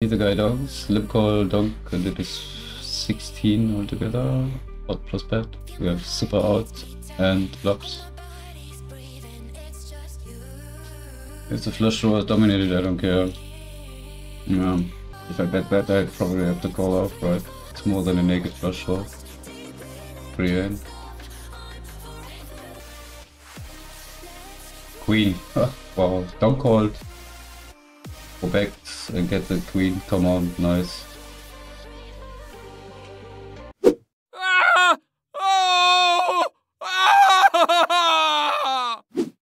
the guy down. Slip call, donk, and it is 16 altogether. Pot plus bet. We have super out and clubs. It's a flush draw dominated, I don't care. Yeah. If I bet that, I probably have to call off, right? It's more than a naked flush draw. Pre-end. Queen. Wow, don't called. Go back and get the queen. Come on, nice.